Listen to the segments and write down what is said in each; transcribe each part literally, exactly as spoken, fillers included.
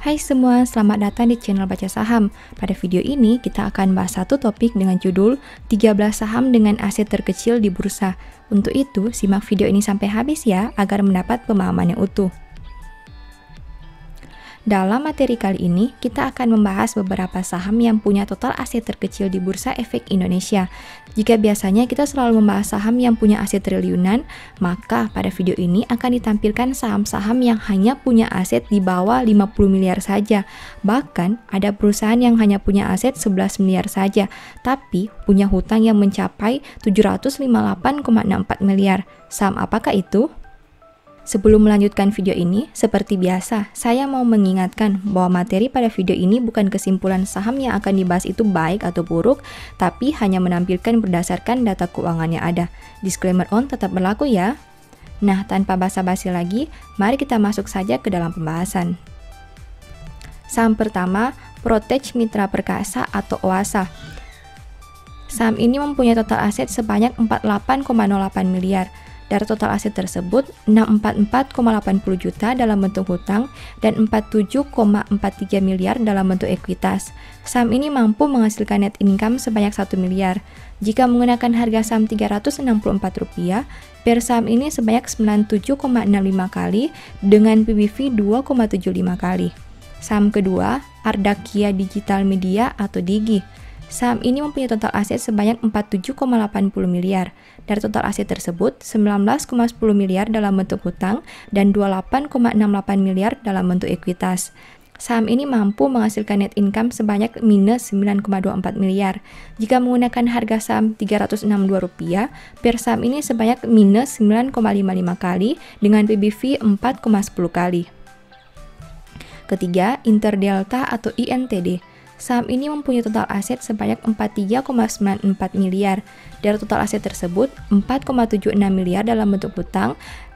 Hai semua, selamat datang di channel Baca Saham. Pada video ini kita akan bahas satu topik dengan judul tiga belas saham dengan aset terkecil di bursa. Untuk itu, simak video ini sampai habis ya, agar mendapat pemahaman yang utuh. Dalam materi kali ini, kita akan membahas beberapa saham yang punya total aset terkecil di Bursa Efek Indonesia. Jika biasanya kita selalu membahas saham yang punya aset triliunan, maka pada video ini akan ditampilkan saham-saham yang hanya punya aset di bawah lima puluh miliar saja. Bahkan, ada perusahaan yang hanya punya aset sebelas miliar saja, tapi punya hutang yang mencapai tujuh ratus lima puluh delapan koma enam empat miliar. Saham apakah itu? Sebelum melanjutkan video ini, seperti biasa, saya mau mengingatkan bahwa materi pada video ini bukan kesimpulan saham yang akan dibahas itu baik atau buruk, tapi hanya menampilkan berdasarkan data keuangan yang ada. Disclaimer on tetap berlaku ya. Nah, tanpa basa-basi lagi, mari kita masuk saja ke dalam pembahasan. Saham pertama, Protech Mitra Perkasa atau O A S A. Saham ini mempunyai total aset sebanyak empat puluh delapan koma nol delapan miliar. Dari total aset tersebut, enam ratus empat puluh empat koma delapan nol juta dalam bentuk hutang dan empat puluh tujuh koma empat tiga miliar dalam bentuk ekuitas. Saham ini mampu menghasilkan net income sebanyak satu miliar. Jika menggunakan harga saham tiga ratus enam puluh empat rupiah, per saham ini sebanyak sembilan puluh tujuh koma enam lima kali dengan P B V dua koma tujuh lima kali. Saham kedua, Ardakia Digital Media atau Digi. Saham ini mempunyai total aset sebanyak empat puluh tujuh koma delapan nol miliar. Dari total aset tersebut, sembilan belas koma satu nol miliar dalam bentuk hutang dan dua puluh delapan koma enam delapan miliar dalam bentuk ekuitas. Saham ini mampu menghasilkan net income sebanyak minus sembilan koma dua empat miliar. Jika menggunakan harga saham tiga ratus enam puluh dua rupiah, per saham ini sebanyak minus sembilan koma lima lima kali dengan P B V empat koma sepuluh kali. Ketiga, Interdelta atau I N T D. Saham ini mempunyai total aset sebanyak empat puluh tiga koma sembilan empat miliar. Dari total aset tersebut, empat koma tujuh enam miliar dalam bentuk hutang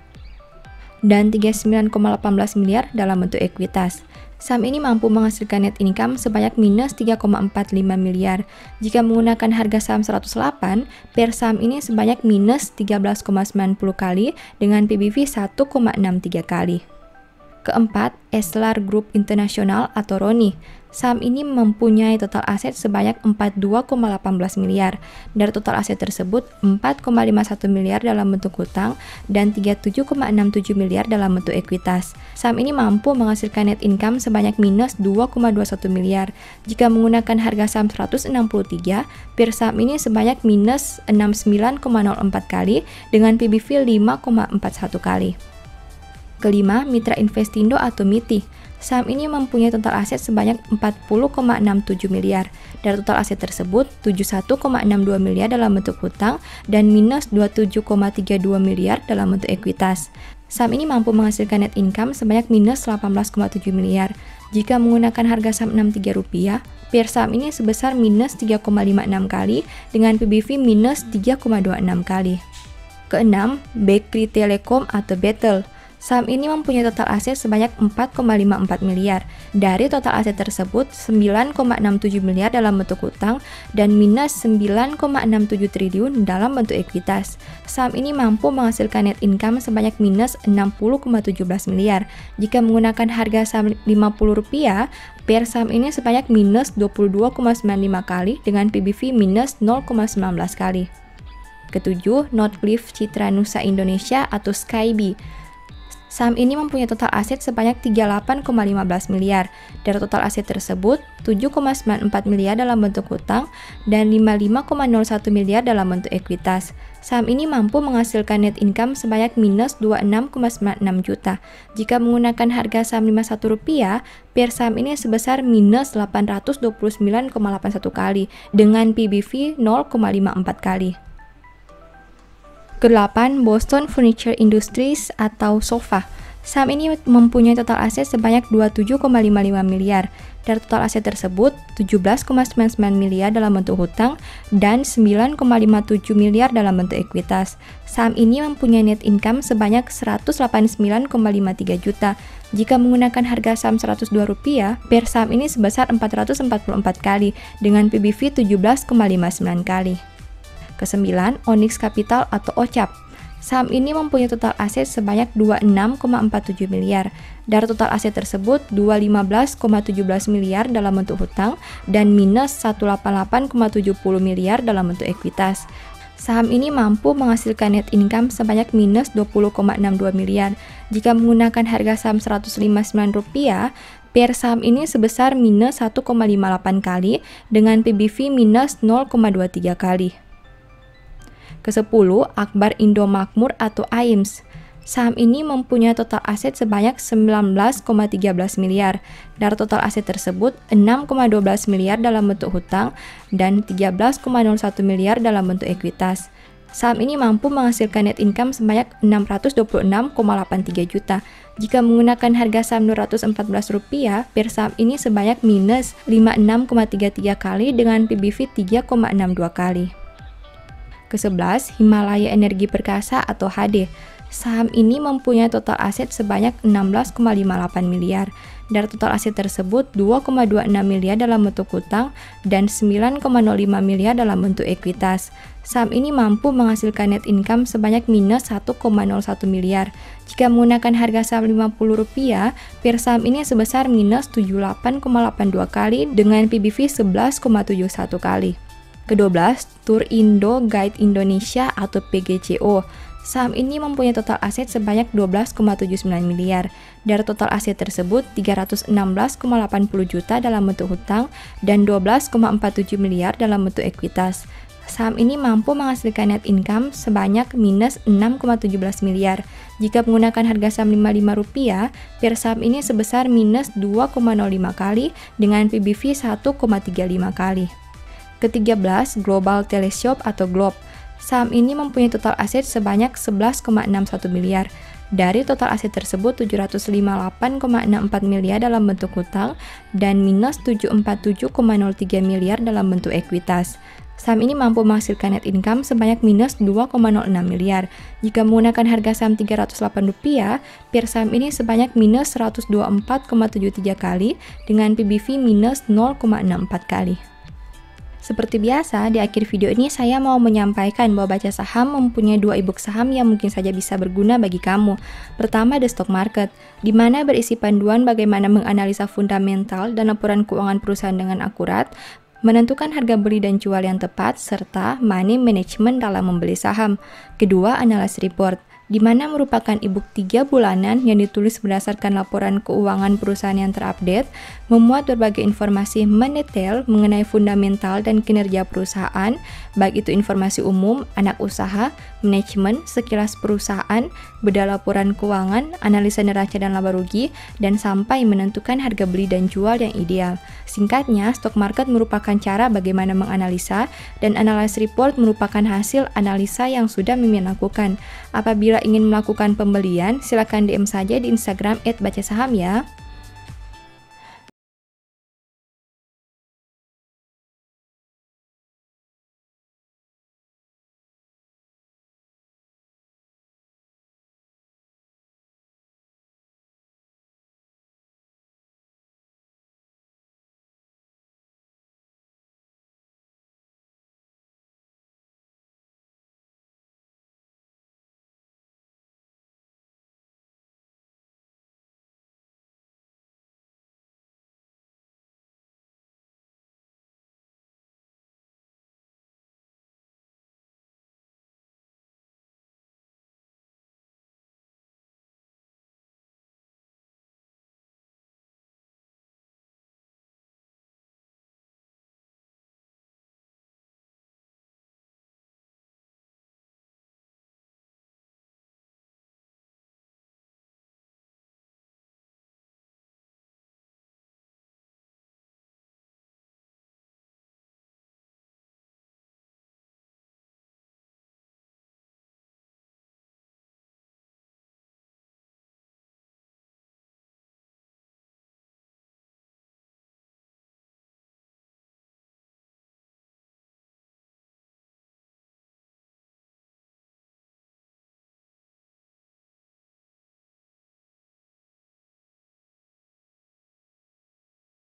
dan tiga puluh sembilan koma satu delapan miliar dalam bentuk ekuitas. Saham ini mampu menghasilkan net income sebanyak minus tiga koma empat lima miliar. Jika menggunakan harga saham seratus delapan, per saham ini sebanyak minus tiga belas koma sembilan nol kali dengan P B V satu koma enam tiga kali. Keempat, Eslar Group Internasional atau Roni. Saham ini mempunyai total aset sebanyak empat puluh dua koma satu delapan miliar. Dari total aset tersebut, empat koma lima satu miliar dalam bentuk hutang dan tiga puluh tujuh koma enam tujuh miliar dalam bentuk ekuitas. Saham ini mampu menghasilkan net income sebanyak minus dua koma dua satu miliar. Jika menggunakan harga saham seratus enam puluh tiga, per saham ini sebanyak minus enam puluh sembilan koma nol empat kali dengan P B V lima koma empat satu kali. Kelima, Mitra Investindo atau M I T I. Saham ini mempunyai total aset sebanyak empat puluh koma enam tujuh miliar. Dari total aset tersebut, tujuh puluh satu koma enam dua miliar dalam bentuk hutang dan minus dua puluh tujuh koma tiga dua miliar dalam bentuk ekuitas. Saham ini mampu menghasilkan net income sebanyak minus delapan belas koma tujuh miliar. Jika menggunakan harga saham enam puluh tiga rupiah, per saham ini sebesar minus tiga koma lima enam kali dengan P B V minus tiga koma dua enam kali. Keenam, Bakery Telecom atau Battle. Saham ini mempunyai total aset sebanyak empat koma lima empat miliar. Dari total aset tersebut, sembilan koma enam tujuh miliar dalam bentuk hutang dan minus sembilan koma enam tujuh triliun dalam bentuk ekuitas. Saham ini mampu menghasilkan net income sebanyak minus enam puluh koma satu tujuh miliar. Jika menggunakan harga saham lima puluh rupiah, per saham ini sebanyak minus dua puluh dua koma sembilan lima kali dengan P B V minus nol koma sembilan belas kali. Ketujuh, Northcliff Citra Nusa Indonesia atau Skybi. Saham ini mempunyai total aset sebanyak tiga puluh delapan koma lima belas miliar. Dari total aset tersebut, tujuh koma sembilan empat miliar dalam bentuk hutang dan lima puluh lima koma nol satu miliar dalam bentuk ekuitas. Saham ini mampu menghasilkan net income sebanyak minus dua puluh enam koma sembilan enam juta. Jika menggunakan harga saham lima puluh satu rupiah, per saham ini sebesar minus delapan ratus dua puluh sembilan koma delapan satu kali dengan P B V nol koma lima empat kali. Kedelapan, Boston Furniture Industries atau S O F A. Saham ini mempunyai total aset sebanyak dua puluh tujuh koma lima lima miliar. Dari total aset tersebut, tujuh belas koma sembilan sembilan miliar dalam bentuk hutang dan sembilan koma lima tujuh miliar dalam bentuk ekuitas. Saham ini mempunyai net income sebanyak seratus delapan puluh sembilan koma lima tiga juta. Jika menggunakan harga saham seratus dua rupiah, per saham ini sebesar empat ratus empat puluh empat kali dengan P B V tujuh belas koma lima sembilan kali. Kesembilan, Onyx Capital atau O C A P. Saham ini mempunyai total aset sebanyak dua puluh enam koma empat tujuh miliar. Dari total aset tersebut, dua ratus lima belas koma tujuh belas miliar dalam bentuk hutang dan minus seratus delapan puluh delapan koma tujuh nol miliar dalam bentuk ekuitas. Saham ini mampu menghasilkan net income sebanyak minus dua puluh koma enam dua miliar. Jika menggunakan harga saham seratus lima puluh sembilan rupiah, P R saham ini sebesar minus satu koma lima delapan kali dengan P B V minus nol koma dua tiga kali. Kesepuluh, Akbar Indo Makmur atau A I M S. Saham ini mempunyai total aset sebanyak sembilan belas koma tiga belas miliar. Dari total aset tersebut, enam koma satu dua miliar dalam bentuk hutang dan tiga belas koma nol satu miliar dalam bentuk ekuitas. Saham ini mampu menghasilkan net income sebanyak enam ratus dua puluh enam koma delapan tiga juta. Jika menggunakan harga saham dua ratus empat belas rupiah, P R saham ini sebanyak minus lima puluh enam koma tiga tiga kali dengan P B V tiga koma enam dua kali. Kesebelas, Himalaya Energi Perkasa atau H D. Saham ini mempunyai total aset sebanyak enam belas koma lima delapan miliar. Dari total aset tersebut, dua koma dua enam miliar dalam bentuk hutang dan sembilan koma nol lima miliar dalam bentuk ekuitas. Saham ini mampu menghasilkan net income sebanyak minus satu koma nol satu miliar. Jika menggunakan harga saham lima puluh rupiah, P R saham ini sebesar minus tujuh puluh delapan koma delapan dua kali dengan P B V sebelas koma tujuh satu kali. Kedua belas, Tour Indo Guide Indonesia atau P G C O. Saham ini mempunyai total aset sebanyak dua belas koma tujuh sembilan miliar. Dari total aset tersebut, tiga ratus enam belas koma delapan nol juta dalam bentuk hutang dan dua belas koma empat tujuh miliar dalam bentuk ekuitas. Saham ini mampu menghasilkan net income sebanyak minus enam koma satu tujuh miliar. Jika menggunakan harga saham lima puluh lima rupiah, P R saham ini sebesar minus dua koma nol lima kali dengan P B V satu koma tiga lima kali. Ketiga belas, Global Teleshop atau Globe. Saham ini mempunyai total aset sebanyak sebelas koma enam satu miliar. Dari total aset tersebut, tujuh ratus lima puluh delapan koma enam empat miliar dalam bentuk hutang dan minus tujuh ratus empat puluh tujuh koma nol tiga miliar dalam bentuk ekuitas. Saham ini mampu menghasilkan net income sebanyak minus dua koma nol enam miliar. Jika menggunakan harga saham tiga ratus delapan rupiah, P R saham ini sebanyak minus seratus dua puluh empat koma tujuh tiga kali dengan P B V minus nol koma enam empat kali. Seperti biasa, di akhir video ini saya mau menyampaikan bahwa Baca Saham mempunyai dua ebook saham yang mungkin saja bisa berguna bagi kamu. Pertama, The Stock Market, di mana berisi panduan bagaimana menganalisa fundamental dan laporan keuangan perusahaan dengan akurat, menentukan harga beli dan jual yang tepat, serta money management dalam membeli saham. Kedua, Analysis Report, di mana merupakan ebook tiga bulanan yang ditulis berdasarkan laporan keuangan perusahaan yang terupdate, memuat berbagai informasi mendetail mengenai fundamental dan kinerja perusahaan, baik itu informasi umum, anak usaha, manajemen, sekilas perusahaan, beda laporan keuangan, analisa neraca dan laba rugi, dan sampai menentukan harga beli dan jual yang ideal. Singkatnya, stock market merupakan cara bagaimana menganalisa, dan analysis report merupakan hasil analisa yang sudah Mimin lakukan. Apabila ingin melakukan pembelian, silakan D M saja di Instagram et baca saham ya.